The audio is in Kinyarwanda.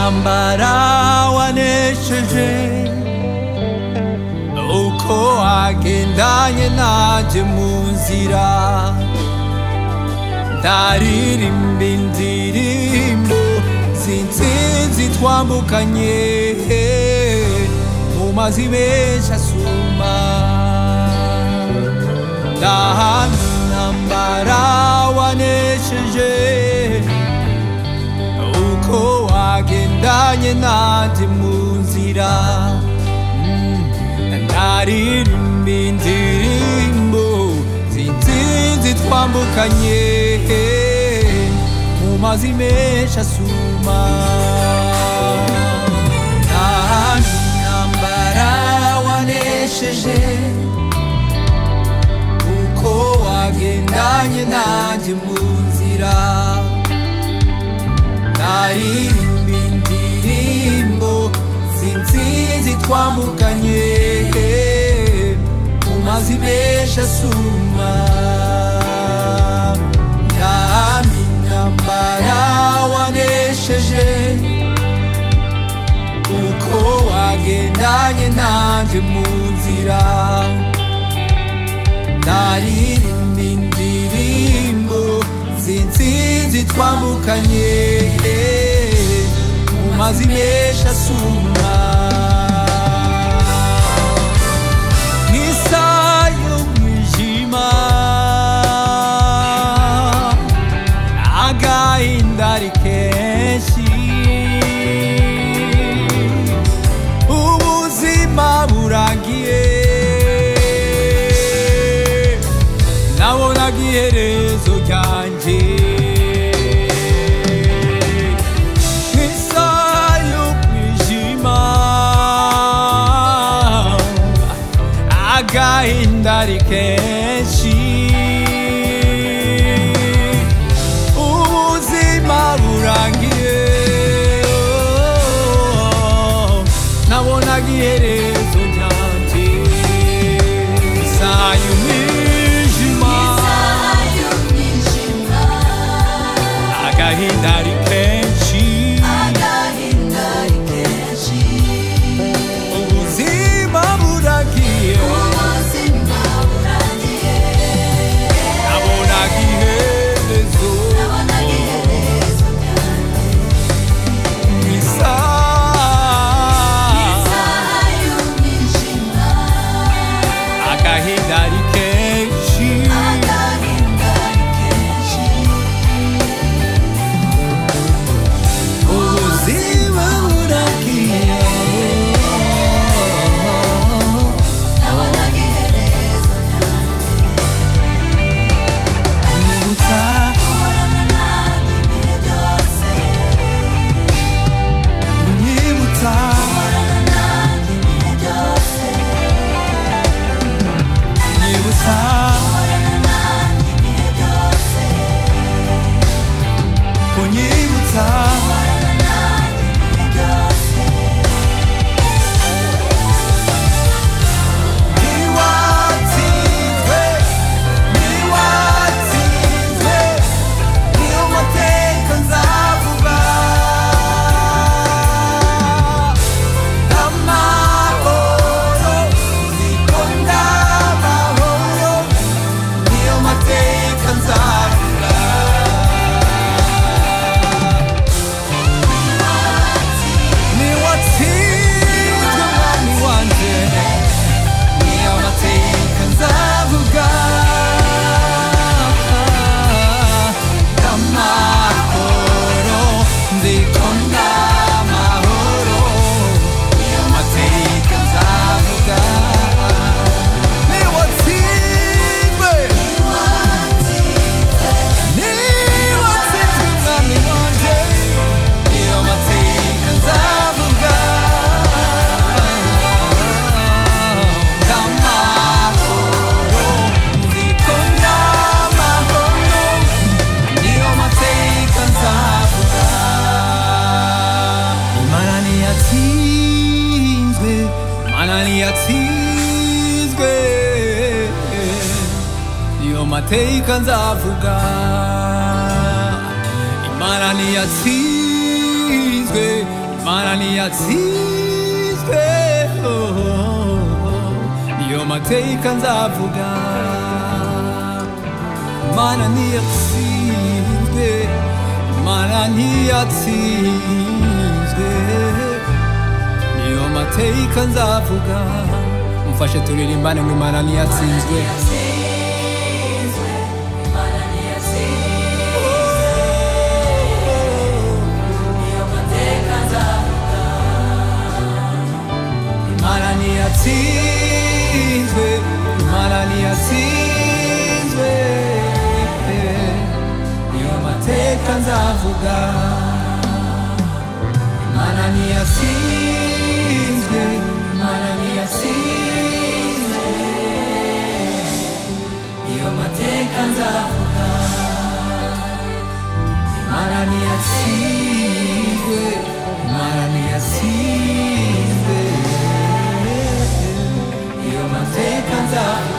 intambara wanesheje uko wagendanye nanje mu nzira ndaririmba indirimbo z'intsinzi twambukanye mu mazi menshi asuma ndahamya intambara wanesheje uko wagendanye nanje mu nzira ndaririmba indirimbo z'intsinzi twambukanye mu mazi menshi asuma ndahamya intambara wanesheje uko wagendanye nanje mu nzira ndaririmba indirimbo z'intsinzi twambukanye mu mazi menshi asuma ndahamya intambara wanesheje uko wagendanye nanje mu nzira ndaririmba indirimbo z'intsinzi twambukanye mu mazi menshi asuma nk'isaha y'umwijima agahinda ari kenshi ubuzima burangiye nabonaga iherezo ryanje nk'isaha y'umwijima agahinda ari kenshi ubuzima burangiye nabonaga iherezo ryanje isaha y'umwijima agahinda ari kenshi ubuzima buragiye nabonaga iherezo agahinda ari kenshi ubuzima buragiye nabonaga iherezo nyibutsa nyibutsa kunyibutsa niwatsinzwe niwatsinzwe niyo mateka nzavuga amahoro niko ndamahoro niyo mateka nzavuga niwatsinzwe mwami wanje niyo mateka nzavuga amahoro ndiko ndamahoro niyo mateka nzavuga niwatsinzwe niwatsinzwe mwami wanje niyo mateka nzavuga amahoro ndiko ndamahoro niyo mateka nzavuga imana ntiyatsinzwe imana ntiyatsinzwe niyo mateka nzavuga imana ntiyatsinzwe Imana ntiyatsinzwe, niyo mateka nzavuga. Imana ntiyatsinzwe, Imana ntiyatsinzwe, niyo mateka nzavuga. Mufashe turirimbane ngo Imana ntiyatsinzwe. Imana ntiyatsinzwe, Imana ntiyatsinzwe, niyo mateka nzavuga. Imana ntiyatsinzwe, Imana ntiyatsinzwe, niyo mateka nzavuga. Imana ntiyatsinzwe, Imana ntiyatsinzwe, niyo mateka nzavuga.